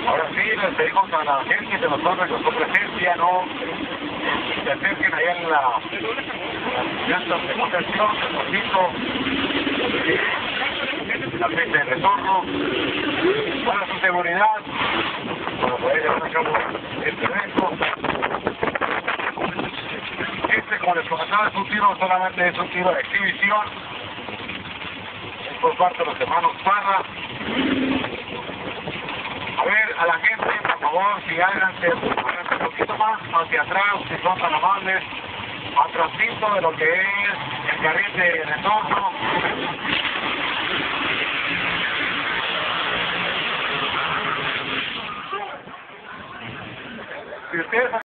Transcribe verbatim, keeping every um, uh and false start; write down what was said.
Ahora sí, les pedimos a la gente de los barrios con presencia, no se acerquen allá en la llantas de contención, despacito, la fecha de retorno, para su seguridad, para poder llevar a cabo este evento. Este, como les comentaba, es un tiro, solamente es un tiro de exhibición, es por parte de los hermanos Parra. A ver, a la gente, por favor, si háganse, háganse un poquito más hacia atrás, si son tan amables, atrásito de lo que es el carril de retorno. Si ustedes